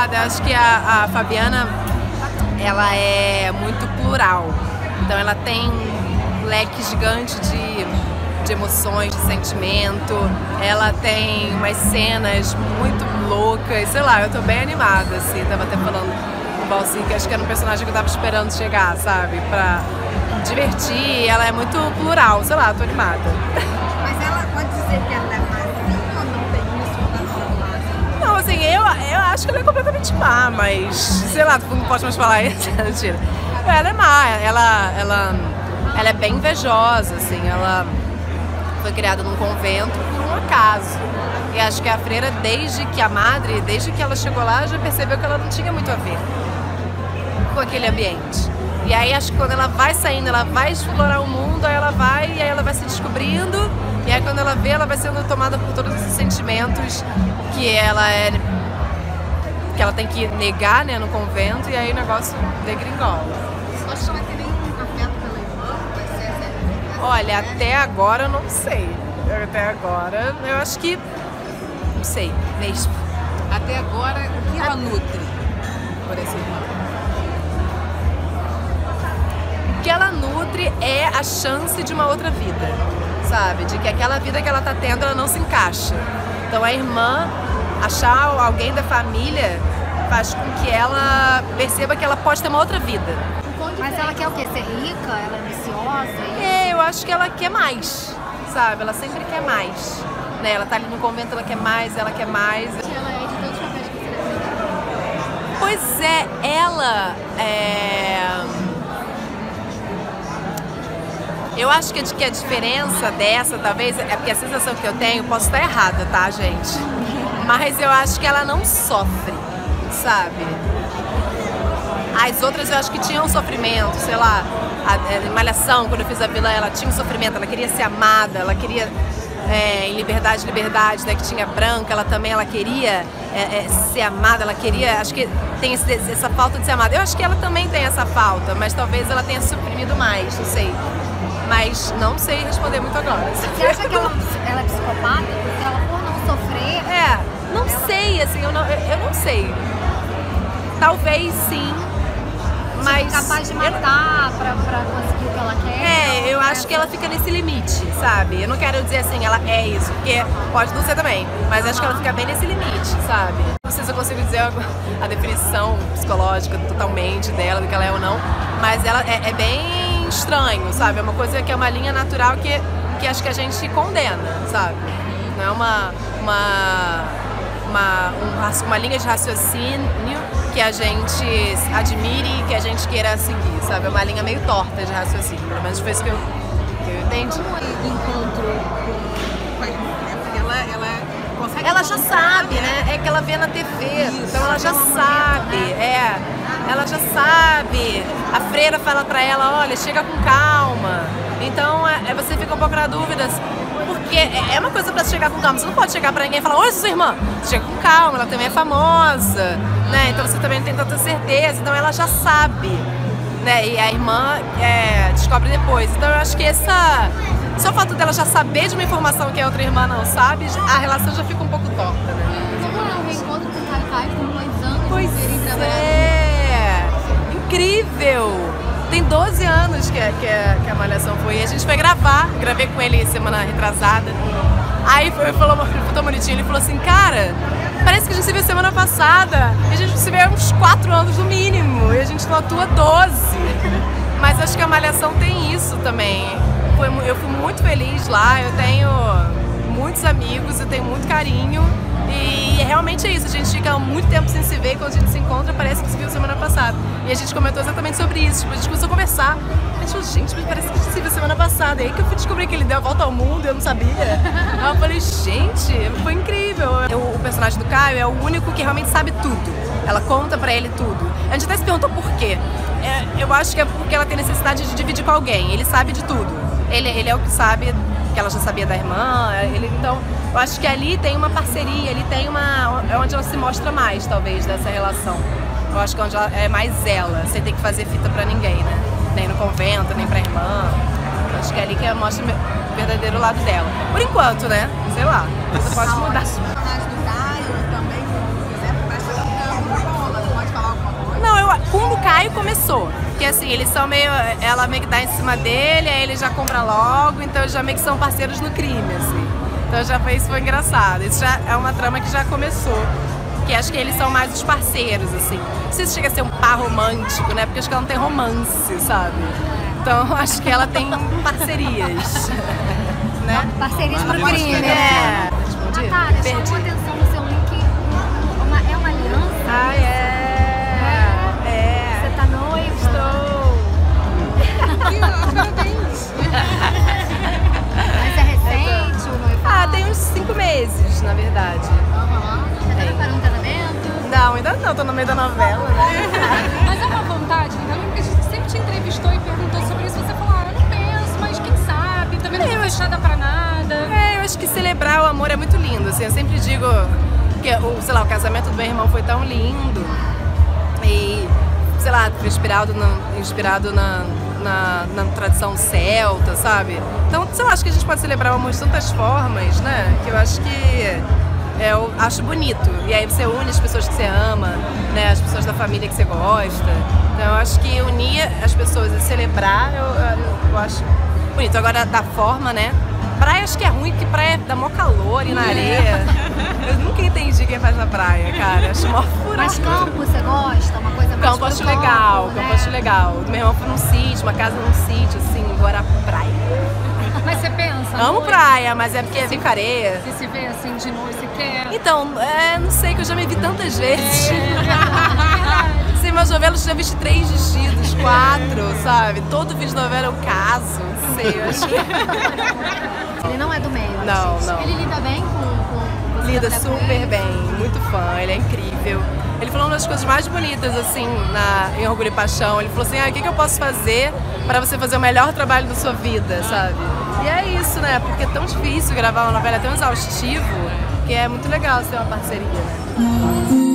animada. Eu acho que a Fabiana, ela é muito plural. Então ela tem um leque gigante de emoções, de sentimento. Ela tem umas cenas muito loucas. Sei lá, eu tô bem animada, assim. Tava até falando com o Valcinho, que acho que era um personagem que eu tava esperando chegar, sabe? Pra divertir. Ela é muito plural. Sei lá, tô animada. Mas ela pode dizer que ela é mais ou não tem isso? Não, assim, eu acho que ela é completamente má, mas, sei lá, não pode mais falar isso. Mentira. Ela é má, ela é bem invejosa, assim, ela foi criada num convento por um acaso. E acho que a freira, desde que ela chegou lá, já percebeu que ela não tinha muito a ver com aquele ambiente. E aí acho que quando ela vai saindo, ela vai explorar o mundo, aí ela vai se descobrindo, e aí quando ela vê, ela vai sendo tomada por todos esses sentimentos que ela tem que negar, né, no convento, e aí o negócio degringola. Você acha que vai ter nenhum afeto pela irmã? Vai ser assim? Olha, até agora eu não sei. Até agora eu acho que não sei mesmo. Até agora, o que ela nutre por essa irmã? O que ela nutre é a chance de uma outra vida, sabe? De que aquela vida que ela tá tendo, ela não se encaixa. Então a irmã achar alguém da família faz com que ela perceba que ela pode ter uma outra vida. Mas ela quer o quê? Ser rica? Ela é ambiciosa? É, eu acho que ela quer mais, sabe? Ela sempre quer mais. Né? Ela tá ali no convento, ela quer mais, ela quer mais. Ela é de todos os papéis que você deve. Pois é, ela eu acho que a diferença dessa, talvez, é porque a sensação que eu tenho, posso estar errada, tá, gente? Mas eu acho que ela não sofre, sabe? As outras eu acho que tinham sofrimento, sei lá, a Malhação, quando eu fiz a vilã, ela tinha um sofrimento, ela queria ser amada, ela queria em Liberdade, né, que tinha Branca, ela queria ser amada, ela queria, acho que tem essa falta de ser amada. Eu acho que ela também tem essa falta, mas talvez ela tenha suprimido mais, não sei. Mas não sei responder muito agora. Você acha que ela é psicopata? Porque ela, por não sofrer... Não sei, assim, eu não sei. Talvez sim, mas... capaz de matar pra conseguir o que ela quer? Eu acho que ela fica nesse limite, sabe? Eu não quero dizer assim, ela é isso, porque pode não ser também, mas acho que ela fica bem nesse limite, sabe? Não sei se eu consigo dizer a definição psicológica totalmente dela, do que ela é ou não, mas ela é bem estranho, sabe? É uma coisa que é uma linha natural que acho que a gente condena, sabe? Não é uma linha de raciocínio que a gente admire e que a gente queira seguir, sabe? É uma linha meio torta de raciocínio, pelo menos foi isso que eu entendi. Como é o encontro com a irmã? Porque ela consegue... Ela já sabe, né? É que ela vê na TV, então ela já sabe, ela já sabe. A freira fala pra ela, olha, chega com calma. Então você fica um pouco na dúvida, porque é uma coisa pra chegar com calma. Você não pode chegar pra ninguém e falar, oi, sua irmã. Você chega com calma, ela também é famosa, né? Então você também não tem tanta certeza, então ela já sabe, né? E a irmã descobre depois. Então eu acho que só o fato dela já saber de uma informação que a outra irmã não sabe, a relação já fica um pouco torta, né? Como é um reencontro com o Caio Caio com 2 anos Pois de terem trabalhado? Incrível! Tem 12 anos que a Malhação foi. E a gente foi gravei com ele semana retrasada. Aí foi tão bonitinho, ele falou assim, cara, parece que a gente se viu semana passada. E a gente se viu há uns 4 anos no mínimo. E a gente não atua 12. Mas acho que a Malhação tem isso também. Eu fui muito feliz lá, eu tenho muitos amigos, eu tenho muito carinho. E realmente é isso, a gente fica muito tempo sem se ver, quando a gente se encontra parece que se viu semana passada. E a gente comentou exatamente sobre isso, tipo, a gente começou a conversar. A gente falou, gente, mas parece que a gente se viu semana passada. E aí que eu fui descobrir que ele deu a volta ao mundo e eu não sabia. Aí eu falei, gente, foi incrível. O personagem do Caio é o único que realmente sabe tudo. Ela conta pra ele tudo. A gente até se perguntou por quê. Eu acho que é porque ela tem necessidade de dividir com alguém. Ele sabe de tudo. Ele é o que sabe, que ela já sabia da irmã. Então, eu acho que ali tem uma parceria, é onde ela se mostra mais, talvez, dessa relação. Eu acho que é onde ela é mais ela, sem ter que fazer fita pra ninguém, né? Nem no convento, nem pra irmã. Eu acho que é ali que mostra o verdadeiro lado dela. Por enquanto, né? Sei lá, isso pode mudar. Os personagens do Caio também fizeram bastante Com o Caio começou, porque assim, eles são meio, ela meio que dá em cima dele, aí ele já compra logo, então já meio que são parceiros no crime, assim. Então já foi, isso foi engraçado, isso já é uma trama que já começou, que acho que eles são mais os parceiros, assim. Não sei se chega a ser um par romântico, né, porque acho que ela não tem romance, sabe? Então acho que ela tem parcerias, né? Parcerias pro crime, né? Natália, chamou atenção no seu link, é uma aliança? Ah, Você tá noiva? Estou. Parabéns. Mas é recente o noivado? Ah, tem uns 5 meses, na verdade. Já tá preparando um casamento? Não, ainda não, tô no meio da novela, né? Mas é uma vontade, então lembro que a gente sempre te entrevistou e perguntou sobre isso, você falou, eu não penso, mas quem sabe, também não tô fechada pra nada. Eu acho que celebrar o amor é muito lindo, assim, eu sempre digo que, sei lá, o casamento do meu irmão foi tão lindo e, sei lá, foi inspirado na tradição celta, sabe? Então, sei lá, acho que a gente pode celebrar o amor de tantas formas, né? Que eu acho que eu acho bonito. E aí você une as pessoas que você ama, né? As pessoas da família que você gosta. Então eu acho que unir as pessoas e celebrar, eu acho bonito. Agora, da forma, né? Praia acho que é ruim, porque praia dá mó calor e na areia. Eu nunca entendi quem faz na praia, cara. Acho mó furado. Mas campo você gosta? Uma coisa mais Campo acho pro legal, né? campo acho legal. Meu irmão foi num sítio, uma casa num sítio, assim, agora praia. Mas você pensa? Amo praia, mas é porque fica areia. Você se vê assim de noite, você quer? Então, não sei, que eu já me vi tantas vezes. Sim, meus novelas já vesti 3 vestidos, 4, sabe? Todo vídeo de novela eu caso, não sei, eu acho que... Ele não é do meio. Não, não. Ele lida bem com você Lida trabalhar com super ele? bem, muito fã, ele é incrível. Ele falou uma das coisas mais bonitas, assim, em Orgulho e Paixão. Ele falou assim, o que eu posso fazer para você fazer o melhor trabalho da sua vida, sabe? E é isso, né? Porque é tão difícil gravar uma novela, é tão exaustivo, que é muito legal ser uma parceria, né?